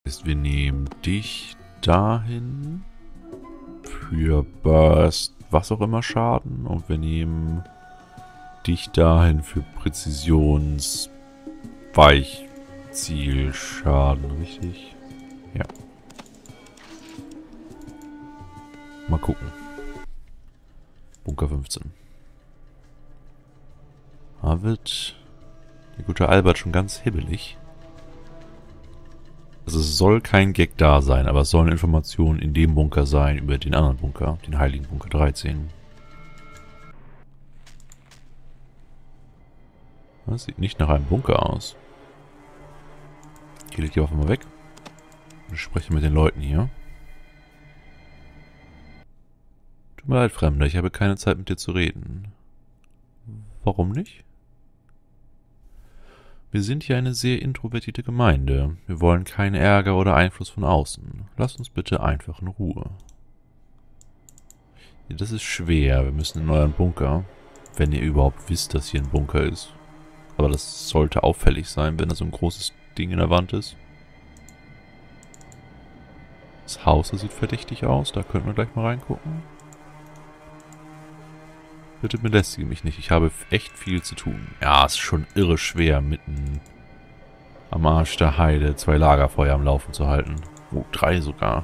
Wir nehmen dich dahin für Burst, was auch immer Schaden. Und wir nehmen dich dahin für Präzisions-Weichzielschaden, richtig? Ja. Mal gucken. Bunker 15. Da wird der gute Albert schon ganz hibbelig. Also es soll kein Gag da sein, aber es sollen Informationen in dem Bunker sein über den anderen Bunker, den heiligen Bunker 13. Das sieht nicht nach einem Bunker aus. Hier legt die Waffe mal weg. Ich spreche mit den Leuten hier. Tut mir leid, Fremder, ich habe keine Zeit mit dir zu reden. Warum nicht? Wir sind hier eine sehr introvertierte Gemeinde. Wir wollen keinen Ärger oder Einfluss von außen. Lasst uns bitte einfach in Ruhe. Ja, das ist schwer. Wir müssen in euren Bunker. Wenn ihr überhaupt wisst, dass hier ein Bunker ist. Aber das sollte auffällig sein, wenn da so ein großes Ding in der Wand ist. Das Haus sieht verdächtig aus. Da könnten wir gleich mal reingucken. Bitte belästige mich nicht. Ich habe echt viel zu tun. Ja, es ist schon irre schwer, mitten am Arsch der Heide 2 Lagerfeuer am Laufen zu halten. Oh, 3 sogar.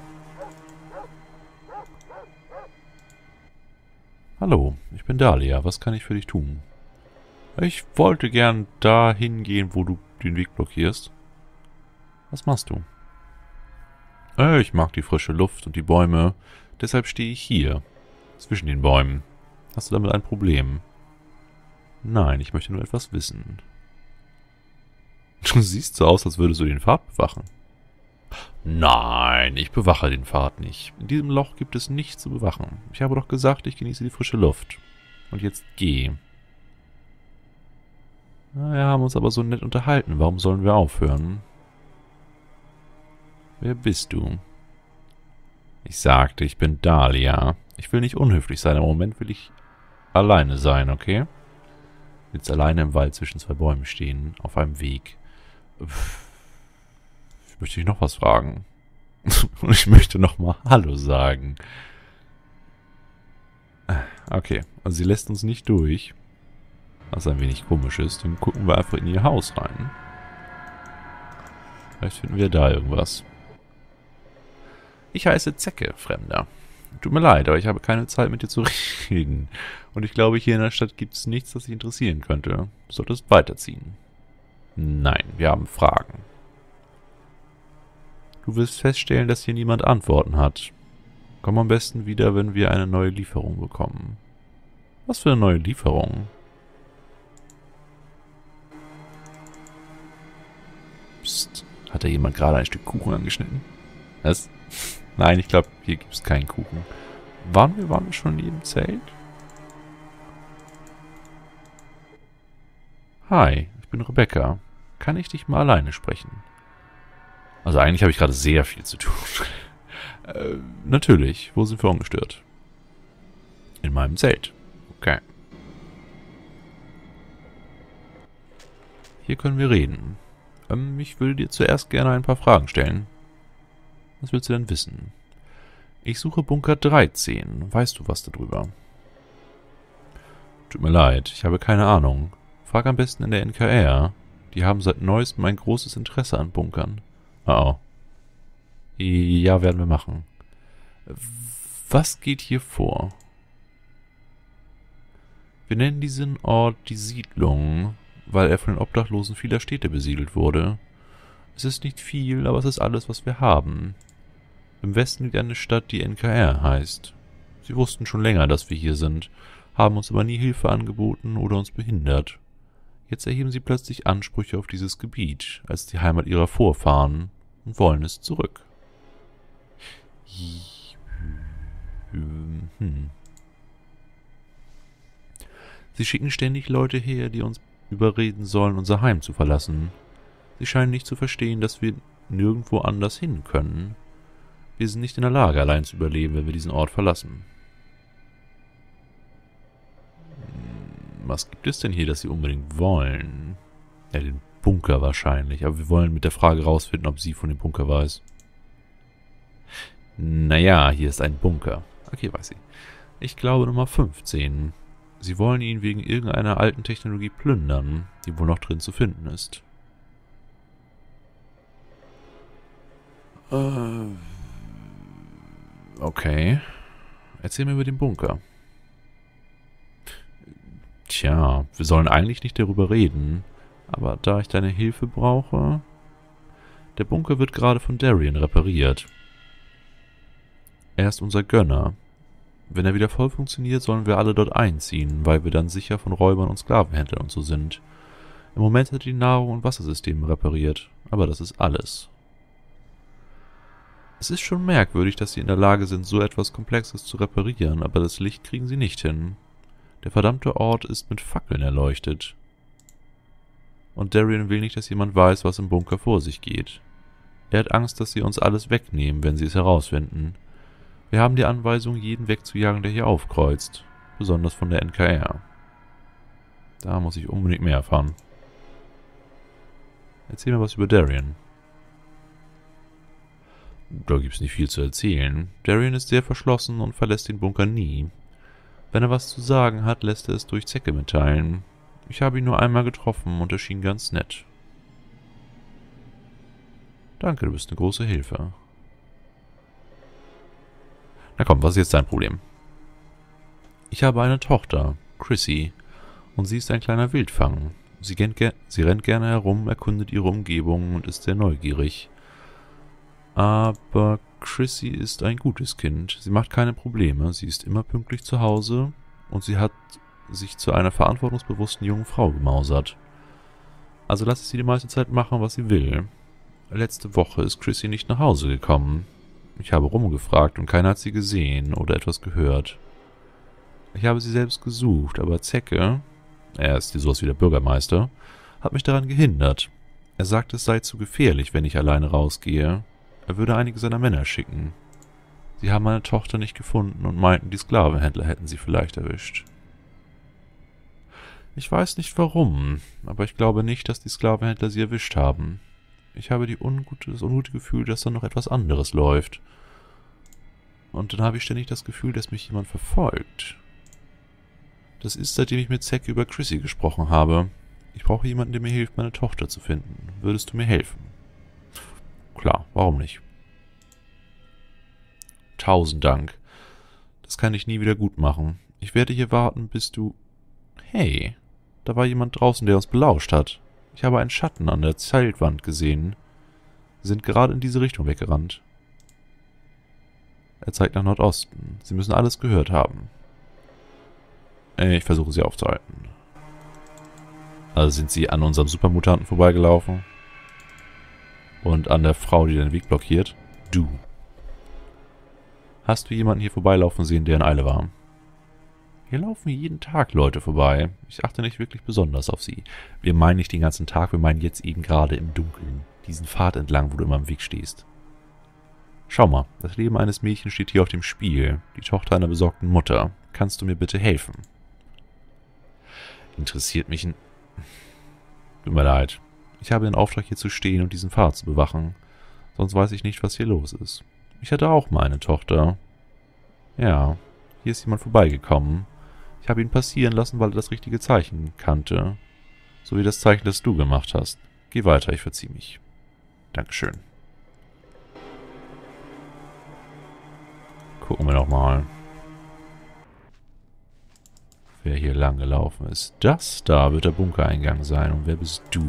Hallo, ich bin Dahlia. Was kann ich für dich tun? Ich wollte gern dahin gehen, wo du den Weg blockierst. Was machst du? Ich mag die frische Luft und die Bäume. Deshalb stehe ich hier, zwischen den Bäumen. Hast du damit ein Problem? Nein, ich möchte nur etwas wissen. Du siehst so aus, als würdest du den Pfad bewachen. Nein, ich bewache den Pfad nicht. In diesem Loch gibt es nichts zu bewachen. Ich habe doch gesagt, ich genieße die frische Luft. Und jetzt geh. Na, wir haben uns aber so nett unterhalten. Warum sollen wir aufhören? Wer bist du? Ich sagte, ich bin Dahlia. Ich will nicht unhöflich sein, aber im Moment will ich alleine sein, okay? Jetzt alleine im Wald zwischen 2 Bäumen stehen, auf einem Weg. Ich möchte dich noch was fragen. Und ich möchte nochmal Hallo sagen. Okay, also sie lässt uns nicht durch. Was ein wenig komisch ist. Dann gucken wir einfach in ihr Haus rein. Vielleicht finden wir da irgendwas. Ich heiße Zecke, Fremder. Tut mir leid, aber ich habe keine Zeit mit dir zu reden. Und ich glaube, hier in der Stadt gibt es nichts, das dich interessieren könnte. Du solltest weiterziehen. Nein, wir haben Fragen. Du wirst feststellen, dass hier niemand Antworten hat. Komm am besten wieder, wenn wir eine neue Lieferung bekommen. Was für eine neue Lieferung? Psst, hat da jemand gerade ein Stück Kuchen angeschnitten? Was? Nein, ich glaube, hier gibt es keinen Kuchen. Waren wir schon in jedem Zelt? Hi, ich bin Rebecca. Kann ich dich mal alleine sprechen? Also eigentlich habe ich gerade sehr viel zu tun. Natürlich. Wo sind wir ungestört? In meinem Zelt. Okay. Hier können wir reden. Ich würde dir zuerst gerne ein paar Fragen stellen. Was willst du denn wissen? Ich suche Bunker 13. Weißt du was darüber? Tut mir leid, ich habe keine Ahnung. Frag am besten in der NKR. Die haben seit neuestem ein großes Interesse an Bunkern. Oh. Ja, werden wir machen. Was geht hier vor? Wir nennen diesen Ort die Siedlung, weil er von den Obdachlosen vieler Städte besiedelt wurde. Es ist nicht viel, aber es ist alles, was wir haben. Im Westen liegt eine Stadt, die NKR heißt. Sie wussten schon länger, dass wir hier sind, haben uns aber nie Hilfe angeboten oder uns behindert. Jetzt erheben sie plötzlich Ansprüche auf dieses Gebiet, als die Heimat ihrer Vorfahren, und wollen es zurück. Sie schicken ständig Leute her, die uns überreden sollen, unser Heim zu verlassen. Sie scheinen nicht zu verstehen, dass wir nirgendwo anders hin können. Wir sind nicht in der Lage, allein zu überleben, wenn wir diesen Ort verlassen. Was gibt es denn hier, das Sie unbedingt wollen? Ja, den Bunker wahrscheinlich. Aber wir wollen mit der Frage rausfinden, ob sie von dem Bunker weiß. Naja, hier ist ein Bunker. Okay, weiß ich. Ich glaube Nummer 15. Sie wollen ihn wegen irgendeiner alten Technologie plündern, die wohl noch drin zu finden ist. Okay. Erzähl mir über den Bunker. Tja, wir sollen eigentlich nicht darüber reden, aber da ich deine Hilfe brauche... Der Bunker wird gerade von Darien repariert. Er ist unser Gönner. Wenn er wieder voll funktioniert, sollen wir alle dort einziehen, weil wir dann sicher von Räubern und Sklavenhändlern und so sind. Im Moment hat er die Nahrung- und Wassersysteme repariert, aber das ist alles. Es ist schon merkwürdig, dass sie in der Lage sind, so etwas Komplexes zu reparieren, aber das Licht kriegen sie nicht hin. Der verdammte Ort ist mit Fackeln erleuchtet. Und Darien will nicht, dass jemand weiß, was im Bunker vor sich geht. Er hat Angst, dass sie uns alles wegnehmen, wenn sie es herausfinden. Wir haben die Anweisung, jeden wegzujagen, der hier aufkreuzt. Besonders von der NKR. Da muss ich unbedingt mehr erfahren. Erzähl mir was über Darien. Da gibt's nicht viel zu erzählen. Darien ist sehr verschlossen und verlässt den Bunker nie. Wenn er was zu sagen hat, lässt er es durch Zecke mitteilen. Ich habe ihn nur einmal getroffen und er schien ganz nett. Danke, du bist eine große Hilfe. Na komm, was ist jetzt dein Problem? Ich habe eine Tochter, Chrissy, und sie ist ein kleiner Wildfang. Sie rennt gerne herum, erkundet ihre Umgebung und ist sehr neugierig. Aber Chrissy ist ein gutes Kind. Sie macht keine Probleme, sie ist immer pünktlich zu Hause und sie hat sich zu einer verantwortungsbewussten jungen Frau gemausert. Also lasse ich sie die meiste Zeit machen, was sie will. Letzte Woche ist Chrissy nicht nach Hause gekommen. Ich habe rumgefragt und keiner hat sie gesehen oder etwas gehört. Ich habe sie selbst gesucht, aber Zecke, er ist sowas wie der Bürgermeister, hat mich daran gehindert. Er sagt, es sei zu gefährlich, wenn ich alleine rausgehe. Er würde einige seiner Männer schicken. Sie haben meine Tochter nicht gefunden und meinten, die Sklavenhändler hätten sie vielleicht erwischt. Ich weiß nicht warum, aber ich glaube nicht, dass die Sklavenhändler sie erwischt haben. Ich habe das ungute Gefühl, dass da noch etwas anderes läuft. Und dann habe ich ständig das Gefühl, dass mich jemand verfolgt. Das ist, seitdem ich mit Zecke über Chrissy gesprochen habe. Ich brauche jemanden, der mir hilft, meine Tochter zu finden. Würdest du mir helfen? Klar, warum nicht? 1000 Dank. Das kann ich nie wieder gut machen. Ich werde hier warten, bis du... Hey, da war jemand draußen, der uns belauscht hat. Ich habe einen Schatten an der Zeltwand gesehen. Sie sind gerade in diese Richtung weggerannt. Er zeigt nach Nordosten. Sie müssen alles gehört haben. Ich versuche sie aufzuhalten. Also sind sie an unserem Supermutanten vorbeigelaufen? Und an der Frau, die den Weg blockiert? Du. Hast du jemanden hier vorbeilaufen sehen, der in Eile war? Hier laufen jeden Tag Leute vorbei. Ich achte nicht wirklich besonders auf sie. Wir meinen nicht den ganzen Tag, wir meinen jetzt eben gerade im Dunkeln. Diesen Pfad entlang, wo du immer im Weg stehst. Schau mal, das Leben eines Mädchens steht hier auf dem Spiel. Die Tochter einer besorgten Mutter. Kannst du mir bitte helfen? Interessiert mich ein... Tut mir leid. Ich habe den Auftrag, hier zu stehen und diesen Pfad zu bewachen. Sonst weiß ich nicht, was hier los ist. Ich hatte auch mal eine Tochter. Ja, hier ist jemand vorbeigekommen. Ich habe ihn passieren lassen, weil er das richtige Zeichen kannte. So wie das Zeichen, das du gemacht hast. Geh weiter, ich verziehe mich. Dankeschön. Gucken wir nochmal, wer hier lang gelaufen ist. Das da wird der Bunkereingang sein. Und wer bist du?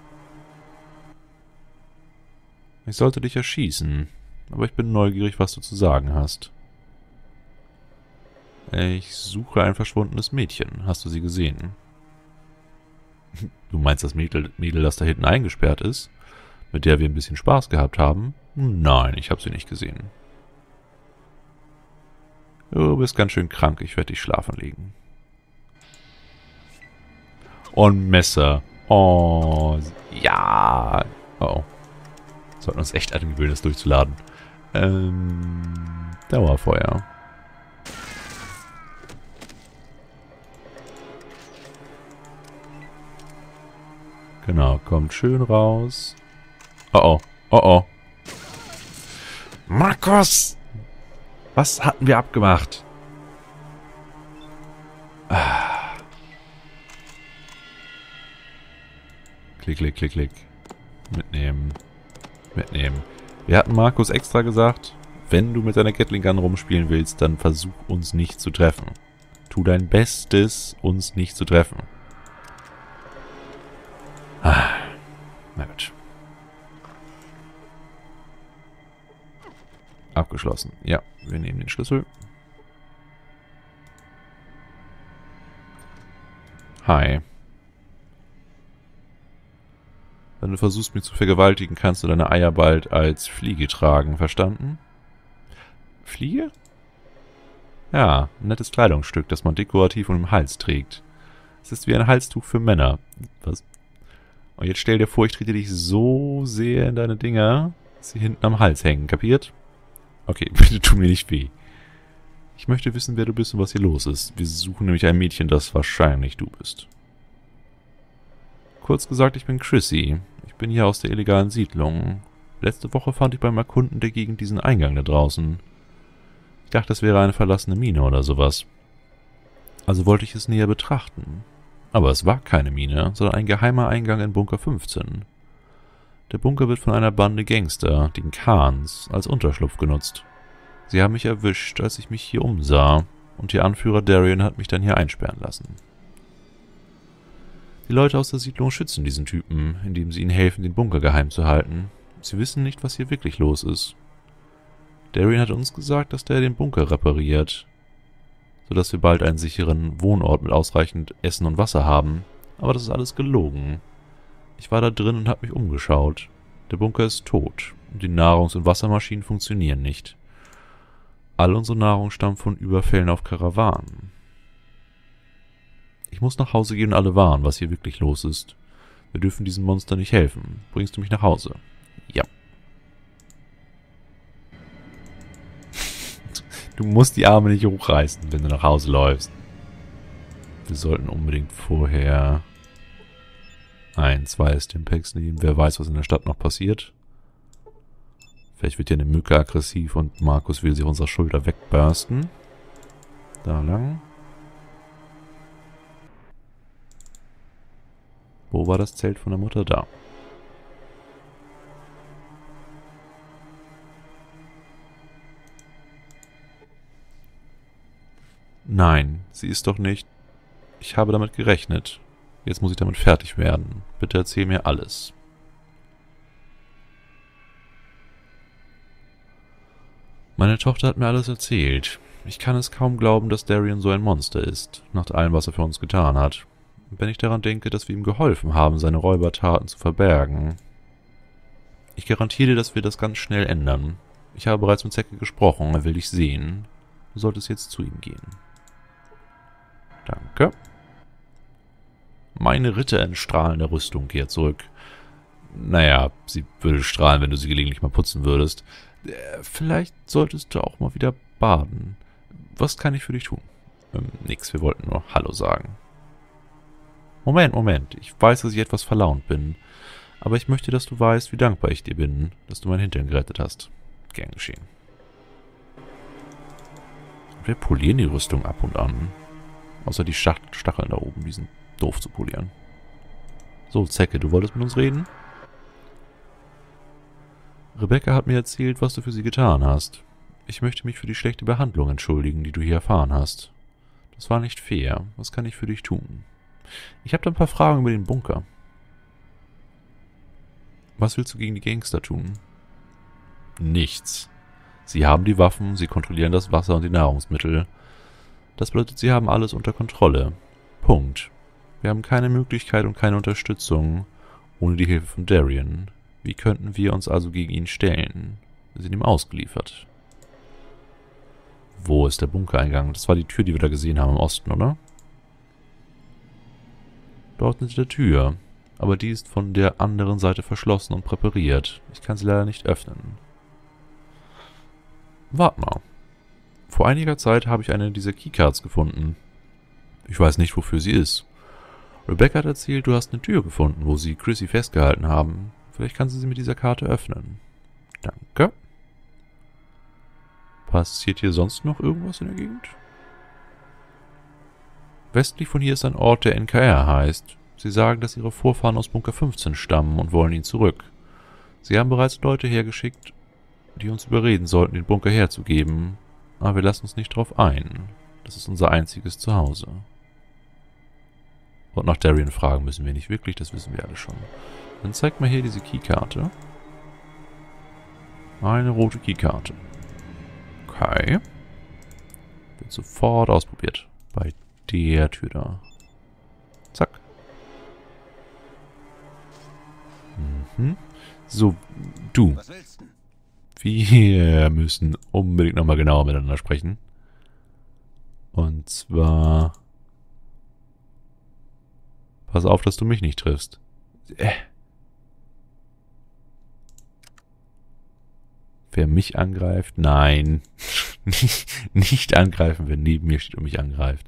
Ich sollte dich erschießen, aber ich bin neugierig, was du zu sagen hast. Ich suche ein verschwundenes Mädchen. Hast du sie gesehen? Du meinst das Mädel, das da hinten eingesperrt ist? Mit der wir ein bisschen Spaß gehabt haben? Nein, ich habe sie nicht gesehen. Du bist ganz schön krank. Ich werde dich schlafen legen. Und Messer. Oh, ja. Oh. Sollten uns echt angewöhnen, das durchzuladen. Dauerfeuer. Genau, kommt schön raus. Oh oh, oh oh. Markus! Was hatten wir abgemacht? Ah. Klick, klick, klick, klick. Mitnehmen. Mitnehmen. Wir hatten Markus extra gesagt, wenn du mit deiner Gatling Gun rumspielen willst, dann versuch uns nicht zu treffen. Tu dein Bestes, uns nicht zu treffen. Ah. Na gut. Abgeschlossen. Ja, wir nehmen den Schlüssel. Hi. Wenn du versuchst, mich zu vergewaltigen, kannst du deine Eier bald als Fliege tragen, verstanden? Fliege? Ja, ein nettes Kleidungsstück, das man dekorativ um den Hals trägt. Es ist wie ein Halstuch für Männer. Was? Und jetzt stell dir vor, ich trete dich so sehr in deine Dinger, dass sie hinten am Hals hängen, kapiert? Okay, bitte tu mir nicht weh. Ich möchte wissen, wer du bist und was hier los ist. Wir suchen nämlich ein Mädchen, das wahrscheinlich du bist. Kurz gesagt, ich bin Chrissy. Ich bin hier aus der illegalen Siedlung. Letzte Woche fand ich beim Erkunden der Gegend diesen Eingang da draußen. Ich dachte, es wäre eine verlassene Mine oder sowas. Also wollte ich es näher betrachten. Aber es war keine Mine, sondern ein geheimer Eingang in Bunker 15. Der Bunker wird von einer Bande Gangster, den Khans, als Unterschlupf genutzt. Sie haben mich erwischt, als ich mich hier umsah, und ihr Anführer Darian hat mich dann hier einsperren lassen. Die Leute aus der Siedlung schützen diesen Typen, indem sie ihnen helfen, den Bunker geheim zu halten. Sie wissen nicht, was hier wirklich los ist. Darian hat uns gesagt, dass der den Bunker repariert, sodass wir bald einen sicheren Wohnort mit ausreichend Essen und Wasser haben. Aber das ist alles gelogen. Ich war da drin und habe mich umgeschaut. Der Bunker ist tot und die Nahrungs- und Wassermaschinen funktionieren nicht. All unsere Nahrung stammt von Überfällen auf Karawanen. Ich muss nach Hause gehen und alle warnen, was hier wirklich los ist. Wir dürfen diesem Monster nicht helfen. Bringst du mich nach Hause? Ja. Du musst die Arme nicht hochreißen, wenn du nach Hause läufst. Wir sollten unbedingt vorher 2 Stimpaks nehmen. Wer weiß, was in der Stadt noch passiert. Vielleicht wird hier eine Mücke aggressiv und Markus will sie auf unserer Schulter wegbursten. Da lang. Wo war das Zelt von der Mutter? Da. Nein, sie ist doch nicht. Ich habe damit gerechnet. Jetzt muss ich damit fertig werden. Bitte erzähl mir alles. Meine Tochter hat mir alles erzählt. Ich kann es kaum glauben, dass Darian so ein Monster ist, nach allem, was er für uns getan hat. Wenn ich daran denke, dass wir ihm geholfen haben, seine Räubertaten zu verbergen. Ich garantiere dir, dass wir das ganz schnell ändern. Ich habe bereits mit Zecke gesprochen, er will dich sehen. Du solltest jetzt zu ihm gehen. Danke. Meine Ritter in strahlender Rüstung kehrt zurück. Naja, sie würde strahlen, wenn du sie gelegentlich mal putzen würdest. Vielleicht solltest du auch mal wieder baden. Was kann ich für dich tun? Nix, wir wollten nur Hallo sagen. Moment. Ich weiß, dass ich etwas verlaunt bin. Aber ich möchte, dass du weißt, wie dankbar ich dir bin, dass du meinen Hintern gerettet hast. Gern geschehen. Wir polieren die Rüstung ab und an. Außer die Stacheln da oben, die sind doof zu polieren. So, Zecke, du wolltest mit uns reden? Rebecca hat mir erzählt, was du für sie getan hast. Ich möchte mich für die schlechte Behandlung entschuldigen, die du hier erfahren hast. Das war nicht fair. Was kann ich für dich tun? Ich habe da ein paar Fragen über den Bunker. Was willst du gegen die Gangster tun? Nichts. Sie haben die Waffen, sie kontrollieren das Wasser und die Nahrungsmittel. Das bedeutet, sie haben alles unter Kontrolle. Punkt. Wir haben keine Möglichkeit und keine Unterstützung ohne die Hilfe von Darian. Wie könnten wir uns also gegen ihn stellen? Wir sind ihm ausgeliefert. Wo ist der Bunkereingang? Das war die Tür, die wir da gesehen haben im Osten, oder? Dort hinter der Tür. Aber die ist von der anderen Seite verschlossen und präpariert. Ich kann sie leider nicht öffnen. Warte mal. Vor einiger Zeit habe ich eine dieser Keycards gefunden. Ich weiß nicht, wofür sie ist. Rebecca hat erzählt, du hast eine Tür gefunden, wo sie Chrissy festgehalten haben. Vielleicht kann sie mit dieser Karte öffnen. Danke. Passiert hier sonst noch irgendwas in der Gegend? Westlich von hier ist ein Ort, der NKR heißt. Sie sagen, dass ihre Vorfahren aus Bunker 15 stammen und wollen ihn zurück. Sie haben bereits Leute hergeschickt, die uns überreden sollten, den Bunker herzugeben. Aber wir lassen uns nicht drauf ein. Das ist unser einziges Zuhause. Und nach Darien fragen müssen wir nicht wirklich, das wissen wir alle schon. Dann zeigt mal hier diese Keykarte. Eine rote Keykarte. Okay. Wird sofort ausprobiert. Bei der Tür da. Zack. Mhm. So, du. Was willst du? Wir müssen unbedingt nochmal genauer miteinander sprechen. Und zwar... Pass auf, dass du mich nicht triffst. Wer mich angreift? Nein. Nicht angreifen, wer neben mir steht und mich angreift.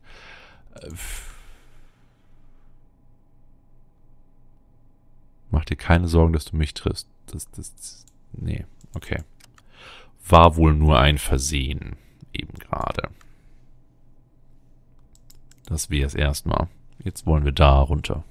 Mach dir keine Sorgen, dass du mich triffst. Nee, okay. War wohl nur ein Versehen. Eben gerade. Das wäre es erstmal. Jetzt wollen wir da runter.